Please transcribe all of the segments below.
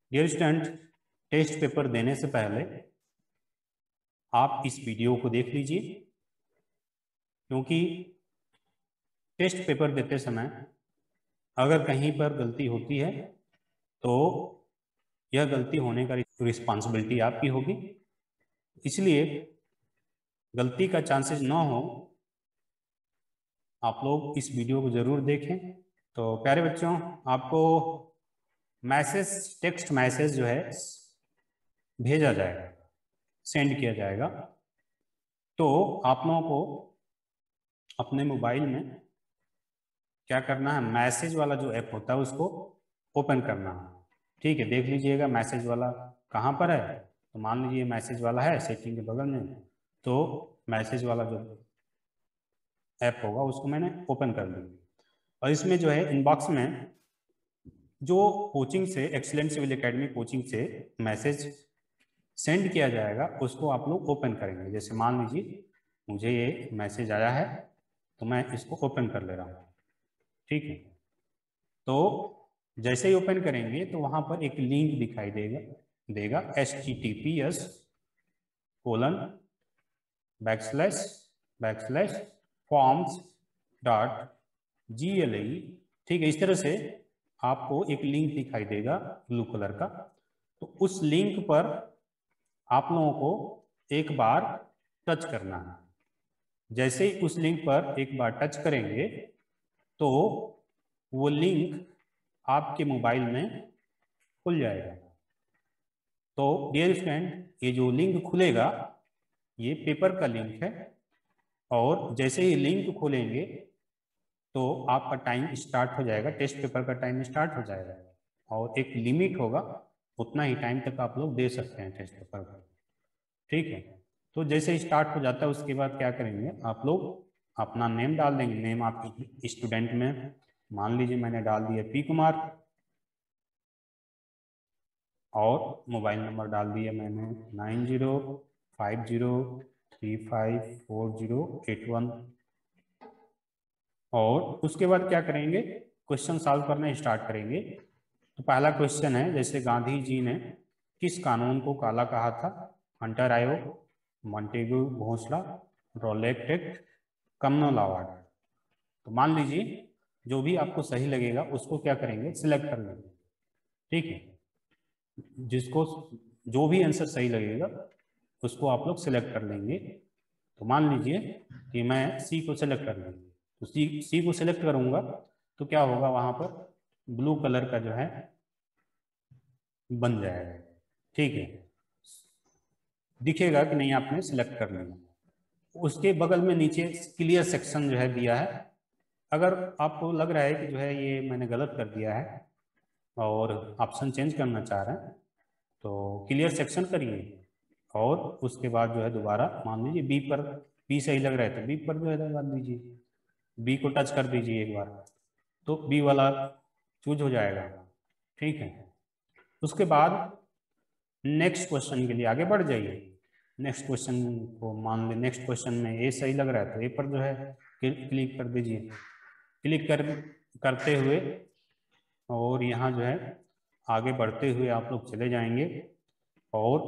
Dear student, test paper देने से पहले आप इस वीडियो को देख लीजिए, क्योंकि टेस्ट पेपर देते समय अगर कहीं पर गलती होती है तो यह गलती होने का रिस्पॉन्सिबिलिटी आपकी होगी। इसलिए गलती का चांसेस ना हो, आप लोग इस वीडियो को ज़रूर देखें। तो प्यारे बच्चों, आपको टेक्स्ट मैसेज जो है भेजा जाएगा, सेंड किया जाएगा। तो आप लोगों को अपने मोबाइल में क्या करना है, मैसेज वाला जो ऐप होता है उसको ओपन करना है। ठीक है, देख लीजिएगा मैसेज वाला कहाँ पर है। तो मान लीजिए मैसेज वाला है सेटिंग के बगल में, तो मैसेज वाला जो ऐप होगा उसको मैंने ओपन कर लिया। और इसमें जो है इनबॉक्स में जो कोचिंग से, एक्सीलेंट सिविल एकेडमी कोचिंग से मैसेज सेंड किया जाएगा उसको आप लोग ओपन करेंगे। जैसे मान लीजिए मुझे ये मैसेज आया है तो मैं इसको ओपन कर ले रहा हूँ। ठीक है, तो जैसे ही ओपन करेंगे तो वहां पर एक लिंक दिखाई देगा https://forms.gle। ठीक है, इस तरह से आपको एक लिंक दिखाई देगा ब्लू कलर का। तो उस लिंक पर आप लोगों को एक बार टच करना है। जैसे ही उस लिंक पर एक बार टच करेंगे तो वो लिंक आपके मोबाइल में खुल जाएगा। तो डियर स्टूडेंट, ये जो लिंक खुलेगा ये पेपर का लिंक है, और जैसे ही लिंक खोलेंगे तो आपका टाइम स्टार्ट हो जाएगा, टेस्ट पेपर का टाइम स्टार्ट हो जाएगा। और एक लिमिट होगा, उतना ही टाइम तक आप लोग दे सकते हैं टेस्ट पेपर का। ठीक है, तो जैसे ही स्टार्ट हो जाता है उसके बाद क्या करेंगे, आप लोग अपना नेम डाल देंगे। नेम आपके स्टूडेंट में मान लीजिए मैंने डाल दिया पी कुमार, और मोबाइल नंबर डाल दिया मैंने 9050354081। और उसके बाद क्या करेंगे, क्वेश्चन सॉल्व करना स्टार्ट करेंगे। तो पहला क्वेश्चन है, जैसे गांधी जी ने किस कानून को काला कहा था? हंटर आयोग, मॉन्टेगू घोंसला, रॉलेट एक्ट, कम्युनल अवार्ड। तो मान लीजिए जो भी आपको सही लगेगा उसको क्या करेंगे, सिलेक्ट कर लेंगे। ठीक है, जिसको जो भी आंसर सही लगेगा उसको आप लोग सिलेक्ट कर लेंगे। तो मान लीजिए कि मैं सी को सिलेक्ट कर लूँगा, तो सी को सिलेक्ट करूँगा तो क्या होगा, वहाँ पर ब्लू कलर का जो है बन जाएगा। ठीक है, दिखेगा कि नहीं आपने सिलेक्ट कर लिया। उसके बगल में नीचे क्लियर सेक्शन जो है दिया है। अगर आपको लग रहा है कि जो है ये मैंने गलत कर दिया है और ऑप्शन चेंज करना चाह रहे हैं तो क्लियर सेक्शन करिए, और उसके बाद जो है दोबारा मान लीजिए बी पर, बी सही लग रहा है तो बी पर जो है दबा दीजिए, बी को टच कर दीजिए एक बार, तो बी वाला चूज हो जाएगा। ठीक है, उसके बाद नेक्स्ट क्वेश्चन के लिए आगे बढ़ जाइए। नेक्स्ट क्वेश्चन को मान लीजिए, नेक्स्ट क्वेश्चन में ए सही लग रहा है तो ए पर जो है क्लिक कर दीजिए। क्लिक करते हुए और यहाँ जो है आगे बढ़ते हुए आप लोग चले जाएंगे, और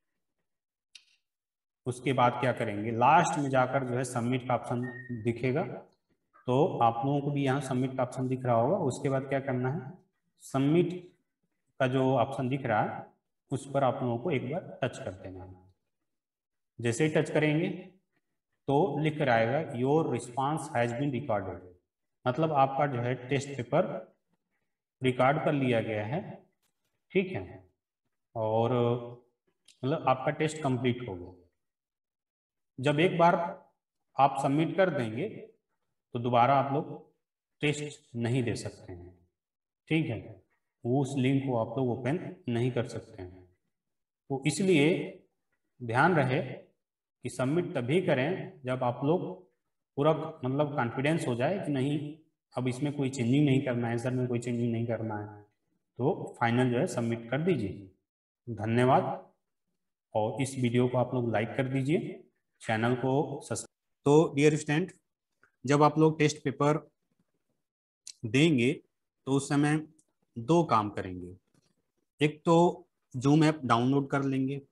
उसके बाद क्या करेंगे, लास्ट में जाकर जो है सबमिट का ऑप्शन दिखेगा। तो आप लोगों को भी यहाँ सबमिट का ऑप्शन दिख रहा होगा। उसके बाद क्या करना है, सबमिट का जो ऑप्शन दिख रहा है उस पर आप लोगों को एक बार टच कर देना है। जैसे ही टच करेंगे तो लिख कर आएगा your response has been recorded, मतलब आपका जो है टेस्ट पेपर रिकॉर्ड कर लिया गया है। ठीक है, और मतलब आपका टेस्ट कंप्लीट हो गया। जब एक बार आप सबमिट कर देंगे तो दोबारा आप लोग टेस्ट नहीं दे सकते हैं। ठीक है, वो उस लिंक को आप लोग ओपन नहीं कर सकते हैं। तो इसलिए ध्यान रहे कि सबमिट तभी करें जब आप लोग पूरा मतलब कॉन्फिडेंस हो जाए कि नहीं अब इसमें कोई चेंजिंग नहीं करना है, आंसर में कोई चेंजिंग नहीं करना है, तो फाइनल जो है सबमिट कर दीजिए। धन्यवाद, और इस वीडियो को आप लोग लाइक कर दीजिए, चैनल को सब्सक्राइब। तो डियर स्टूडेंट, जब आप लोग टेस्ट पेपर देंगे तो उस समय दो काम करेंगे। एक तो जूम ऐप डाउनलोड कर लेंगे,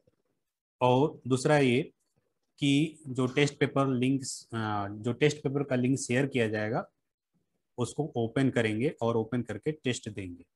और दूसरा ये कि जो टेस्ट पेपर लिंक्स, जो टेस्ट पेपर का लिंक शेयर किया जाएगा उसको ओपन करेंगे और ओपन करके टेस्ट देंगे।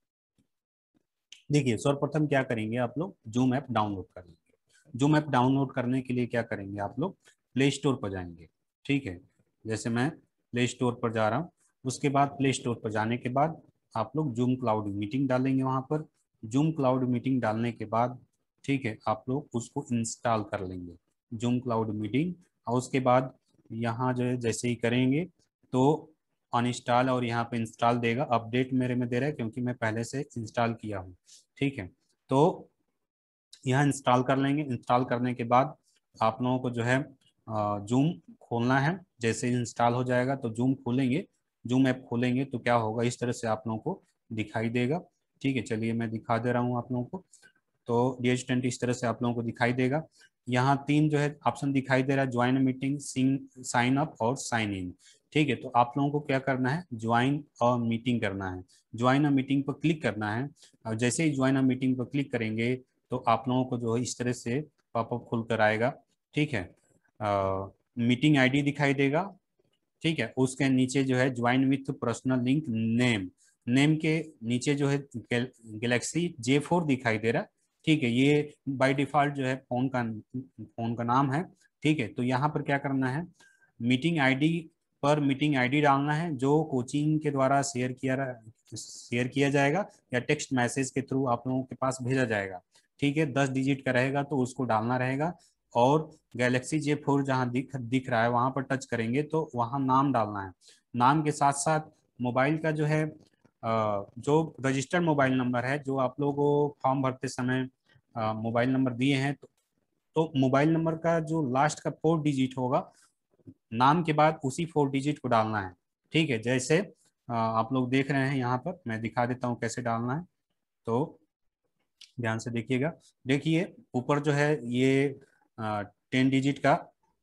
देखिए सर्वप्रथम क्या करेंगे, आप लोग जूम ऐप डाउनलोड कर लेंगे। जूम ऐप डाउनलोड करने के लिए क्या करेंगे, आप लोग प्ले स्टोर पर जाएंगे। ठीक है, जैसे मैं प्ले स्टोर पर जा रहा हूँ, उसके बाद प्ले स्टोर पर जाने के बाद आप लोग जूम क्लाउड मीटिंग डालेंगे वहाँ पर। जूम क्लाउड मीटिंग डालने के बाद ठीक है, आप लोग उसको इंस्टॉल कर लेंगे, जूम क्लाउड मीटिंग। और उसके बाद यहाँ जो है जैसे ही करेंगे तो अनइंस्टॉल और यहाँ पे इंस्टॉल देगा। अपडेट मेरे में दे रहा है क्योंकि मैं पहले से इंस्टॉल किया हूँ। ठीक है, तो यहाँ इंस्टॉल कर लेंगे। इंस्टॉल करने के बाद आप लोगों को जो है जूम खोलना है। जैसे इंस्टॉल हो जाएगा तो जूम खोलेंगे, जूम ऐप खोलेंगे तो क्या होगा, इस तरह से आप लोगों को दिखाई देगा। ठीक है, चलिए मैं दिखा दे रहा हूँ आप लोगों को। तो डी एच 20 इस तरह से आप लोगों को दिखाई देगा। यहाँ तीन जो है ऑप्शन दिखाई दे रहा है, ज्वाइन मीटिंग, साइन अप और साइन इन। ठीक है, तो आप लोगों को क्या करना है, ज्वाइन और मीटिंग करना है। ज्वाइन अ मीटिंग पर क्लिक करना है, और जैसे ही ज्वाइन अ मीटिंग पर क्लिक करेंगे तो आप लोगों को जो है इस तरह से पॉपअप खुल कर आएगा। ठीक है, मीटिंग आईडी दिखाई देगा। ठीक है, उसके नीचे जो है join with personal link name, name के नीचे जो है गैलेक्सी J4 दिखाई दे रहा है। ठीक है, ये बाय डिफॉल्ट जो है फोन का नाम है। ठीक है, तो यहाँ पर क्या करना है, मीटिंग आईडी पर मीटिंग आईडी डालना है जो कोचिंग के द्वारा शेयर किया जाएगा या टेक्स्ट मैसेज के थ्रू आप लोगों के पास भेजा जाएगा। ठीक है, 10 डिजिट का रहेगा तो उसको डालना रहेगा। और गैलेक्सी J4 जहाँ दिख रहा है वहां पर टच करेंगे तो वहां नाम डालना है। नाम के साथ साथ मोबाइल का जो है जो रजिस्टर्ड मोबाइल नंबर है, जो आप लोगों को फॉर्म भरते समय मोबाइल नंबर दिए हैं, तो मोबाइल नंबर का जो लास्ट का 4 डिजिट होगा नाम के बाद, उसी 4 डिजिट को डालना है। ठीक है, जैसे आप लोग देख रहे हैं यहाँ पर, मैं दिखा देता हूँ कैसे डालना है। तो ध्यान से देखिएगा। देखिए ऊपर जो है ये 10 डिजिट का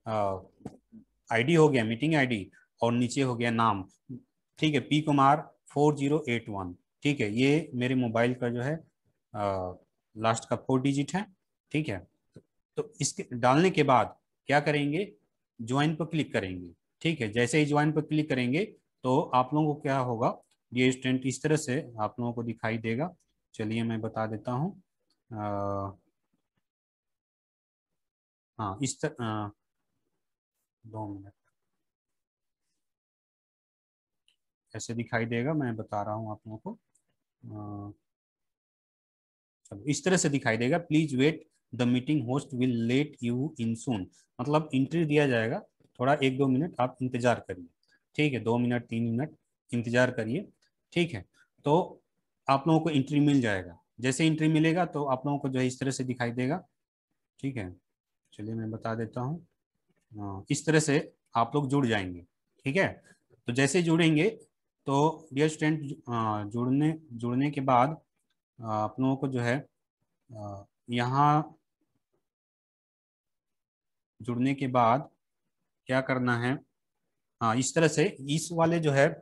आईडी हो गया, मीटिंग आईडी, और नीचे हो गया नाम। ठीक है, P Kumar 4081। ठीक है, ये मेरे मोबाइल का जो है लास्ट का 4 डिजिट है। ठीक है, तो इसके डालने के बाद क्या करेंगे, ज्वाइन पर क्लिक करेंगे। ठीक है, जैसे ही ज्वाइन पर क्लिक करेंगे तो आप लोगों को क्या होगा, ये स्टूडेंट इस तरह से आप लोगों को दिखाई देगा। चलिए मैं बता देता हूँ। हाँ, 2 मिनट ऐसे दिखाई देगा, मैं बता रहा हूँ आप लोगों को। चलो इस तरह से दिखाई देगा, please wait, the meeting host will let you in soon. मतलब एंट्री दिया जाएगा, थोड़ा 1-2 मिनट आप इंतजार करिए। ठीक है, 2 मिनट 3 मिनट इंतजार करिए। ठीक है, तो आप लोगों को एंट्री मिल जाएगा। जैसे एंट्री मिलेगा तो आप लोगों को जो है इस तरह से दिखाई देगा। ठीक है, चलिए मैं बता देता हूँ। इस तरह से आप लोग जुड़ जाएंगे। ठीक है, तो जैसे जुड़ेंगे तो डियर स्टूडेंट, जुड़ने जुड़ने के बाद आप लोगों को जो है यहाँ जुड़ने के बाद क्या करना है, हाँ इस तरह से इस वाले जो है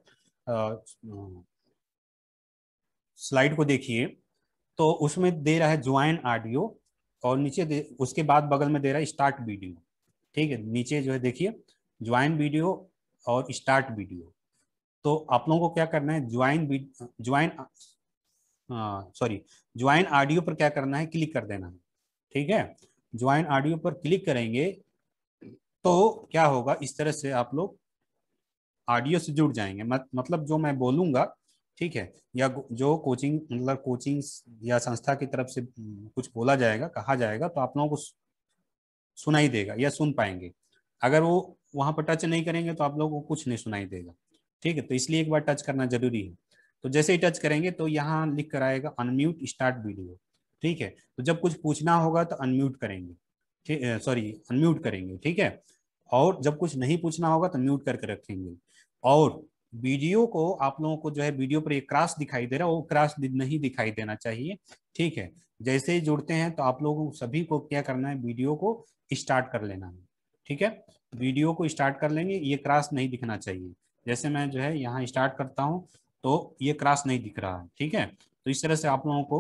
स्लाइड को देखिए, तो उसमें दे रहा है ज्वाइन ऑडियो, और नीचे उसके बाद बगल में दे रहा है स्टार्ट वीडियो। ठीक है, नीचे जो है देखिए ज्वाइन वीडियो और स्टार्ट वीडियो। तो आप लोगों को क्या करना है, ज्वाइन सॉरी ज्वाइन ऑडियो पर क्या करना है, क्लिक कर देना है। ठीक है, ज्वाइन ऑडियो पर क्लिक करेंगे तो क्या होगा, इस तरह से आप लोग ऑडियो से जुड़ जाएंगे। मतलब जो मैं बोलूंगा, ठीक है, या जो कोचिंग मतलब कोचिंग या संस्था की तरफ से कुछ बोला जाएगा, कहा जाएगा, तो आप लोगों को सुनाई देगा या सुन पाएंगे। अगर वो वहां पर टच नहीं करेंगे तो आप लोगों को कुछ नहीं सुनाई देगा। ठीक है, तो इसलिए एक बार टच करना जरूरी है। तो जैसे ही टच करेंगे तो यहाँ लिख कर आएगा अनम्यूट स्टार्ट वीडियो। ठीक है, तो जब कुछ पूछना होगा तो अनम्यूट करेंगे, ठीक, सॉरी अनम्यूट करेंगे। ठीक है, और जब कुछ नहीं पूछना होगा तो म्यूट करके रखेंगे। और वीडियो को आप लोगों को जो है वीडियो पर एक क्रॉस दिखाई दे रहा है, वो क्रॉस नहीं दिखाई देना चाहिए। ठीक है, जैसे ही जुड़ते हैं तो आप लोगों सभी को क्या करना है, वीडियो को स्टार्ट कर लेना है। ठीक है, वीडियो को स्टार्ट कर लेंगे, ये क्रॉस नहीं दिखना चाहिए। जैसे मैं जो है यहाँ स्टार्ट करता हूँ तो ये क्रॉस नहीं दिख रहा है। ठीक है, तो इस तरह से आप लोगों को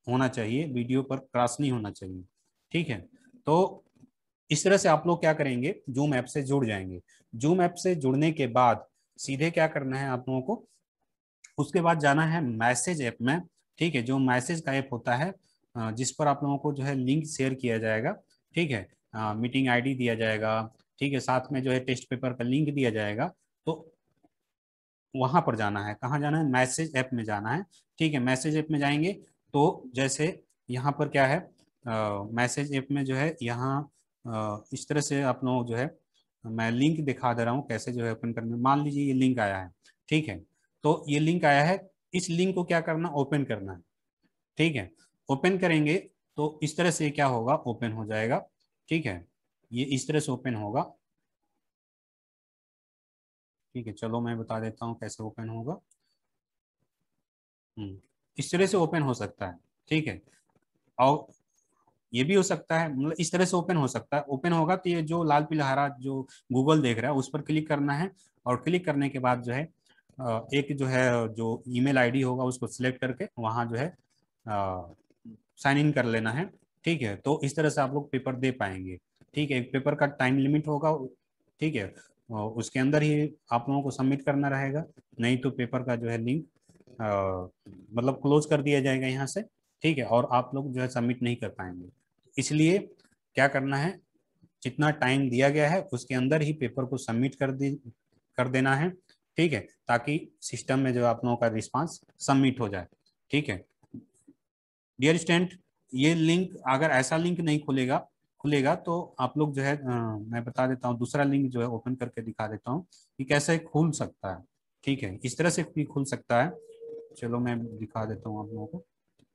होना चाहिए, वीडियो पर क्रॉस नहीं होना चाहिए। ठीक है, तो इस तरह से आप लोग क्या करेंगे, जूम ऐप से जुड़ जाएंगे। जूम ऐप से जुड़ने के बाद सीधे क्या करना है आप लोगों को, उसके बाद जाना है मैसेज ऐप में। ठीक है, जो मैसेज का ऐप होता है जिस पर आप लोगों को जो है लिंक शेयर किया जाएगा। ठीक है, मीटिंग आईडी दिया जाएगा। ठीक है, साथ में जो है टेस्ट पेपर का लिंक दिया जाएगा। तो वहां पर जाना है, कहाँ जाना है, मैसेज ऐप में जाना है। ठीक है, मैसेज ऐप में जाएंगे तो जैसे यहाँ पर क्या है, मैसेज ऐप में जो है यहाँ इस तरह से आप लोग जो है, मैं लिंक दिखा दे रहा हूँ कैसे जो है ओपन करना। मान लीजिए ये लिंक आया है। ठीक है, तो ये लिंक आया है, इस लिंक को क्या करना, ओपन करना है। ठीक है, ओपन करेंगे तो इस तरह से क्या होगा, ओपन हो जाएगा। ठीक है, ये इस तरह से ओपन होगा। ठीक है, चलो मैं बता देता हूँ कैसे ओपन होगा। इस तरह से ओपन हो सकता है। ठीक है, और ये भी हो सकता है, मतलब इस तरह से ओपन हो सकता है। ओपन होगा तो ये जो लाल पीला हरा जो गूगल देख रहा है उस पर क्लिक करना है। और क्लिक करने के बाद जो है एक जो है जो ईमेल आईडी होगा उसको सिलेक्ट करके वहाँ जो है साइन इन कर लेना है। ठीक है, तो इस तरह से आप लोग पेपर दे पाएंगे। ठीक है, एक पेपर का टाइम लिमिट होगा। ठीक है, और उसके अंदर ही आप लोगों को सबमिट करना रहेगा, नहीं तो पेपर का जो है लिंक मतलब क्लोज कर दिया जाएगा यहाँ से। ठीक है, और आप लोग जो है सबमिट नहीं कर पाएंगे। इसलिए क्या करना है, जितना टाइम दिया गया है उसके अंदर ही पेपर को सबमिट कर देना है। ठीक है, ताकि सिस्टम में जो आप लोगों का रिस्पांस सबमिट हो जाए। ठीक है डियर स्टूडेंट, ये लिंक अगर ऐसा लिंक नहीं खुलेगा खुलेगा तो आप लोग जो है मैं बता देता हूँ, दूसरा लिंक जो है ओपन करके दिखा देता हूँ कि कैसे खुल सकता है। ठीक है, इस तरह से भी खुल सकता है। चलो मैं दिखा देता हूँ आप लोगों को।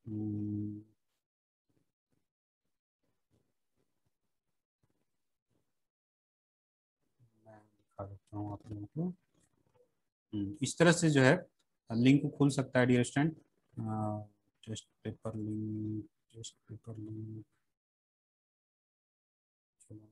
मैं दिखा देता हूँ आप लोगों को। इस तरह से जो है लिंक खुल सकता है dear student. Test paper link, test paper link. चलो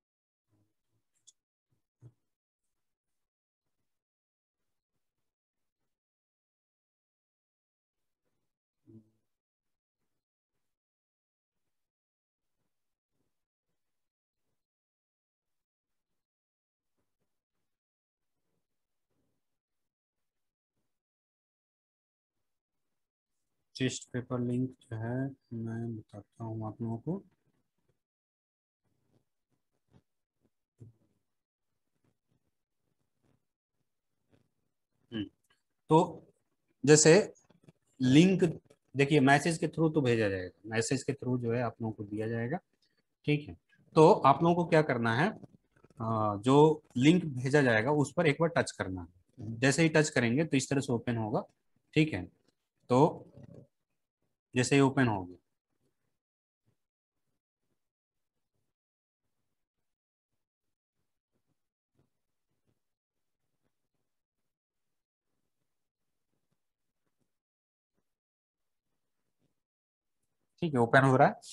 टेस्ट पेपर लिंक जो है मैं बताता हूँ आप लोगों को। हम्म, तो जैसे लिंक देखिए, मैसेज के थ्रू तो भेजा जाएगा, मैसेज के थ्रू जो है आप लोगों को दिया जाएगा। ठीक है, तो आप लोगों को क्या करना है, जो लिंक भेजा जाएगा उस पर एक बार टच करना है। जैसे ही टच करेंगे तो इस तरह से ओपन होगा। ठीक है, तो जैसे ही ओपन होगी, ठीक है ओपन हो रहा है,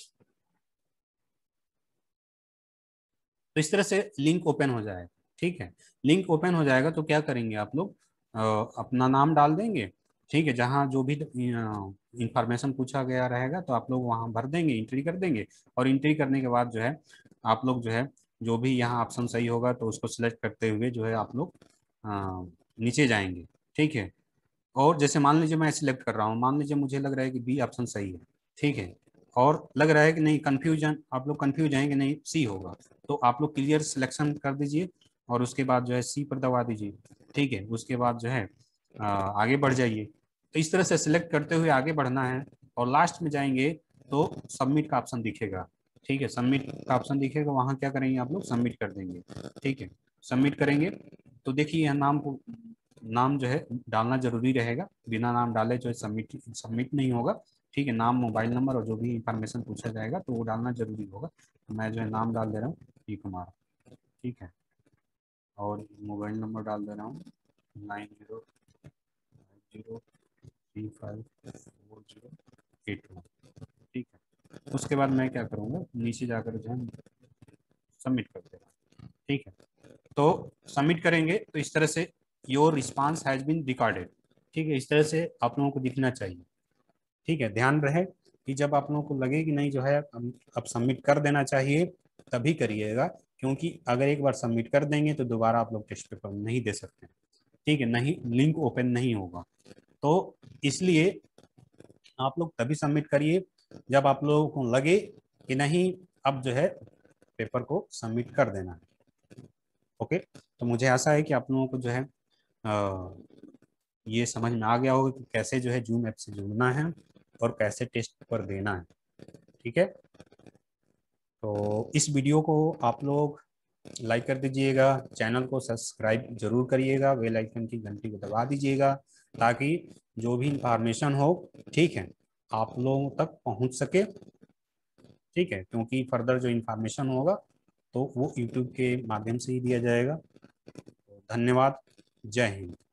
तो इस तरह से लिंक ओपन हो जाएगा। ठीक है, लिंक ओपन हो जाएगा तो क्या करेंगे आप लोग, अपना नाम डाल देंगे। ठीक है, जहाँ जो भी इंफॉर्मेशन पूछा गया रहेगा तो आप लोग वहाँ भर देंगे, एंट्री कर देंगे। और एंट्री करने के बाद जो है आप लोग जो है जो भी यहाँ ऑप्शन सही होगा तो उसको सिलेक्ट करते हुए जो है आप लोग नीचे जाएंगे। ठीक है, और जैसे मान लीजिए मैं सिलेक्ट कर रहा हूँ, मान लीजिए मुझे लग रहा है कि बी ऑप्शन सही है। ठीक है, और लग रहा है कि नहीं, कंफ्यूजन, आप लोग कंफ्यूज हैं कि नहीं सी होगा, तो आप लोग क्लियर सिलेक्शन कर दीजिए और उसके बाद जो है सी पर दबा दीजिए। ठीक है, उसके बाद जो है आगे बढ़ जाइए। तो इस तरह से सिलेक्ट करते हुए आगे बढ़ना है, और लास्ट में जाएंगे तो सबमिट का ऑप्शन दिखेगा। ठीक है, सबमिट का ऑप्शन दिखेगा, वहाँ क्या करेंगे आप लोग, सबमिट कर देंगे। ठीक है, सबमिट करेंगे तो देखिए यहाँ नाम को, नाम जो है डालना जरूरी रहेगा, बिना नाम डाले जो है सबमिट सबमिट नहीं होगा। ठीक है, नाम, मोबाइल नंबर और जो भी इंफॉर्मेशन पूछा जाएगा तो वो डालना जरूरी होगा। तो मैं जो है नाम डाल दे रहा हूँ ई कुमार। ठीक है, और मोबाइल नंबर डाल दे रहा हूँ 9050354081। ठीक है, उसके बाद मैं क्या करूँगा, नीचे जाकर जो है सबमिट कर दे रहा हूँ। ठीक है, तो सबमिट करेंगे तो इस तरह से your response has been recorded. ठीक है, इस तरह से आप लोगों को दिखना चाहिए। ठीक है, ध्यान रहे कि जब आप लोगों को लगे कि नहीं जो है अब सबमिट कर देना चाहिए, तभी करिएगा, क्योंकि अगर एक बार सबमिट कर देंगे तो दोबारा आप लोग टेस्ट पेपर नहीं दे सकते, ठीक है, नहीं लिंक ओपन नहीं होगा। तो इसलिए आप लोग तभी सबमिट करिए जब आप लोगों को लगे कि नहीं अब जो है पेपर को सबमिट कर देना है। ओके, तो मुझे आशा है कि आप लोगों को जो है ये समझ में आ गया होगा कि कैसे जो है जूम ऐप से जुड़ना है और कैसे टेस्ट पेपर देना है। ठीक है, तो इस वीडियो को आप लोग लाइक कर दीजिएगा, चैनल को सब्सक्राइब जरूर करिएगा, बेल आइकन की घंटी को दबा दीजिएगा, ताकि जो भी इंफॉर्मेशन हो, ठीक है, आप लोगों तक पहुंच सके। ठीक है, क्योंकि फर्दर जो इंफॉर्मेशन होगा तो वो यूट्यूब के माध्यम से ही दिया जाएगा। तो धन्यवाद, जय हिंद।